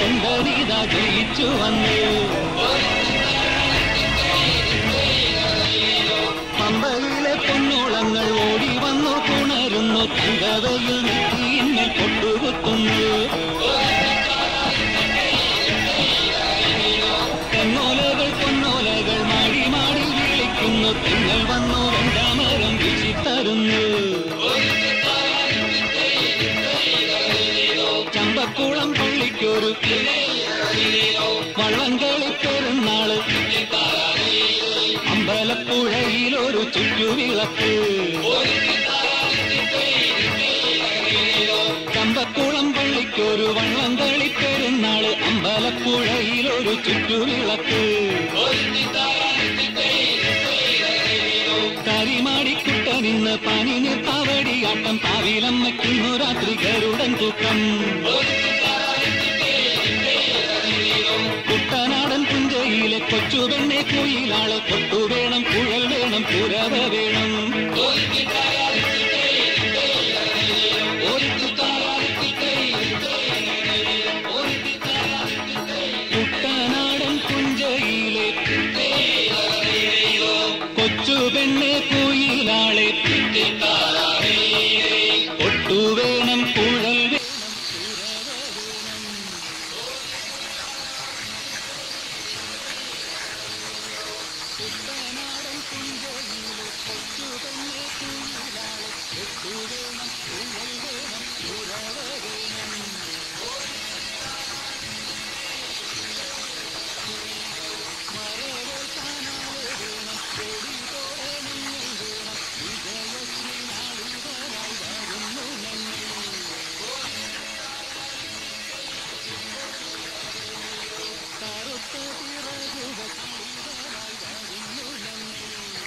കൊണ്ടനിതാ ജയിച്ചു വന്നു. പമ്പയിലെ പൊന്നോളങ്ങൾ ഓടി വന്നു പുണരുന്നു, തങ്കവയിൽ നെറ്റിയിന്മേൽ പൊട്ടുകുത്തുന്നു. തെന്നോലകൾ പൊന്നോലകൾ മാടി മാടി വിളിക്കുന്നു, തിങ്കൾ വന്നു വെണ്ടാമരം വീശിത്തരുന്നു. ചമ്പക്കുളം പള്ളിക്കൊരു വള്ളംകളി പെരുന്നാള്, അമ്പലപ്പുഴയിലൊരു ചുറ്റുവിളക്ക്. ചമ്പക്കുളം പള്ളിക്കൊരു വള്ളംകളി പെരുന്നാള്, അമ്പലപ്പുഴയിലൊരു ചുറ്റുവിളക്ക്. കരിമാടിക്കുട്ടനിന്ന് പനിനീർ കാവടിയാട്ടം, പാവിലമ്മയ്ക്കുന്നു രാത്രി ഗരുഡൻ തൂക്കം. കുട്ടനാടൻ പുഞ്ചയിലെ കൊച്ചുപെണ്ണെ കുയിലാളെ, കൊട്ടു വേണം കുഴൽ വേണം കുരവ വേണം. കുട്ടനാടൻ പുഞ്ചയിലെ കൊച്ചുപെണ്ണെ കുയിലാളെ, കൊട്ടു വേണം കുഴൽ വേണം. കുട്ടനാടൻ പുഞ്ചയിലെ കൊച്ചുപെണ്ണെ കുയിലാളെ, കൊട്ടു വേണം കുഴൽ വേണം കുരവ വേണം. മരവേൽക്കാനാള് വേണം, കൊടി തോരണങ്ങൾ വേണം, വിജയശ്രീ നാളിതരായി വരുന്നു ഞങ്ങൾ. കറുത്ത പിറകുവരായി വരുന്നു ഞങ്ങൾ.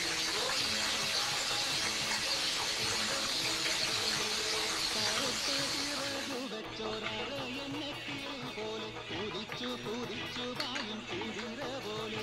കറുത്ത പിറകുവച്ചൊരയന്നെ കിളി പോലെ, കുതിച്ചു കുതിച്ചു പായും കുതിര പോലെ.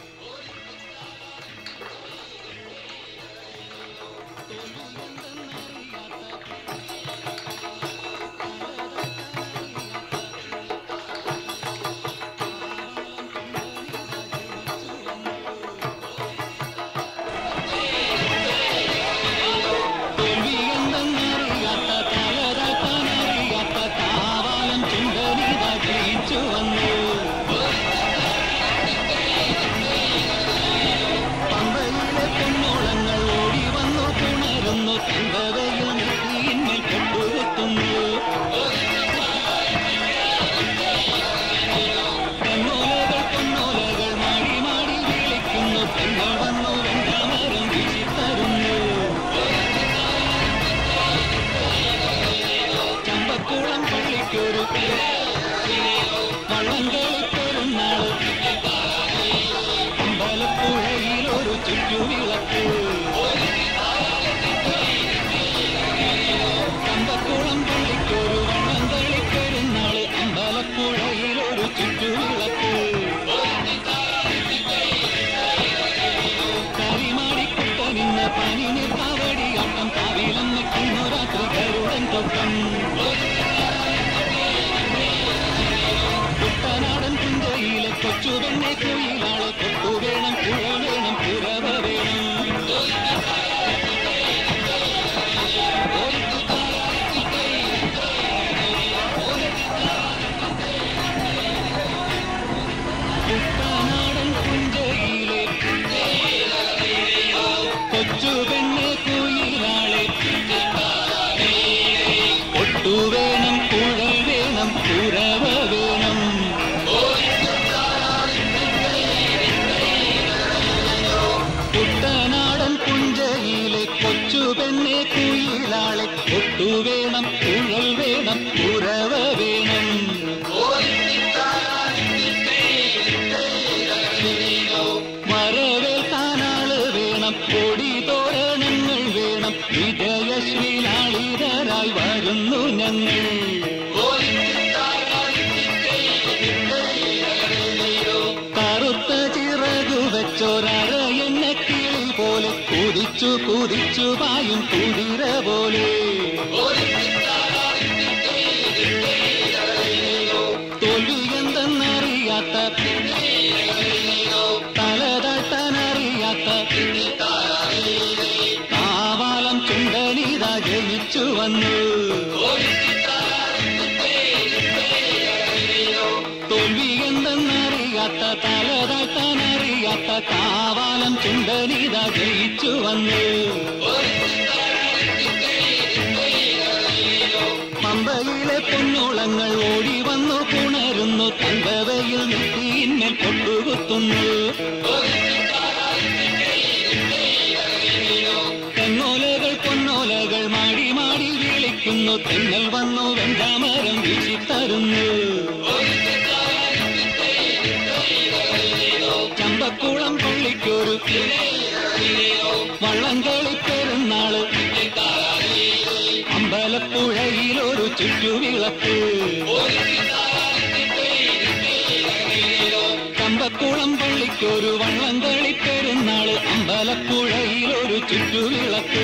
തോൽവിയെന്തെന്നറിയാത്ത തലതാക്കാനറിയാത്ത കാവാലം ചുണ്ടനിതാ ജയിച്ചു വന്നു. പമ്പയിലെ പൊന്നോളങ്ങൾ ഓടി വന്നു പുണരുന്നു, തങ്കവയിൽ നെറ്റിയിന്മേൽ പൊട്ടുകുത്തുന്നു. തെന്നോലകൾ പൊന്നോലകൾ മാടി മാടി വിളിക്കുന്നു, തിങ്കൾ വന്നു വെണ്ടാമരം വീശിത്തരുന്നു. ചമ്പക്കുളം പള്ളിക്കൊരു വള്ളംകളി പെരുന്നാള്, അമ്പലപ്പുഴയിലൊരു ചുറ്റുവിളക്ക്. ചമ്പക്കുളം പള്ളിക്കൊരു വള്ളംകളി പെരുന്നാള്, അമ്പലപ്പുഴയിലൊരു ചുറ്റുവിളക്ക്. കരിമാടിക്കുട്ടനിന്ന് പനിനീർ കാവടിയാട്ടം, പാവിലമ്മയ്ക്കുന്നു രാത്രി ഗരുഡൻ തൂക്കം. കുട്ടനാടൻ പുഞ്ചയിലെ കൊച്ചുപെണ്ണെ കുയിലാളെ, കൊട്ടു വേണം കുഴൽ വേണം കുരവ വേണം. കുട്ടനാടൻ പുഞ്ചയിലെ കൊച്ചുപെണ്ണെ കുയിലാളെ, കൊട്ടു വേണം കുഴൽ വേണം കുരവ വേണം. കുട്ടനാടൻ പുഞ്ചയിലെ കൊച്ചുപെണ്ണെ കുയിലാളെ, കൊട്ടു വേണം കുഴൽ വേണം കുരവ വേണം. മരവേൽക്കാനാള് വേണം, കൊടി തോരണങ്ങൾ വേണം, വിജയശ്രീ നാളിതരായി വരുന്നു ഞങ്ങൾ. കറുത്ത ചിറകു വെച്ചൊരയന്നെ കിളി പോലെ, കുതിച്ചു കുതിച്ചു പായും കുതിര പോലെ. തോൽവിയെന്ന് വന്നു. തോൽവി എന്തെന്നറിയാത്ത തലതാഴ്ത്താനറിയാത്ത കാവാലം ചുണ്ടനീത ജയിച്ചു വന്നു. പമ്പയിലെ പൊന്നോളങ്ങൾ ഓടി വന്നു പുണരുന്നു. തങ്കവയിൽ നെറ്റിയിന്മേൽ പൊട്ടുകുത്തുന്നു. തെങ്ങോലകൾ പൊന്നോലകൾ മാടി മാടി വിളിക്കുന്നു. തെങ്ങൽ വന്നു വെണ്ടാമരം വീശിത്തരുന്നു. ചമ്പക്കുളം പള്ളിക്കൊരു വള്ളംകളി പെരുന്നാള്. അമ്പലപ്പുഴയിലൊരു ചുറ്റുവിളക്ക്. ചമ്പക്കുളം പള്ളിക്കൊരു വള്ളംകളി പെരുന്നാള്. അമ്പലപ്പുഴയിലൊരു ചുറ്റുവിളക്ക്.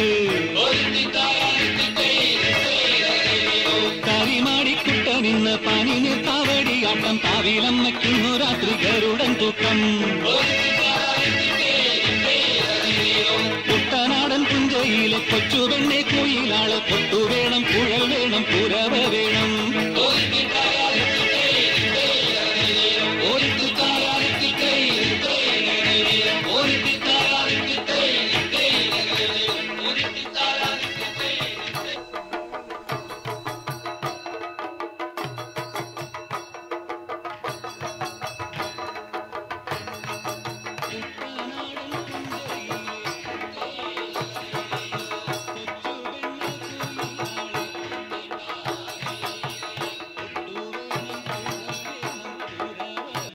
കരിമാടിക്കുട്ടനിന്ന് പനിന് കാവടിയാട്ടം. കാവിലമ്മയ്ക്കുന്നു രാത്രി ഗരുഡൻ തൂക്കം.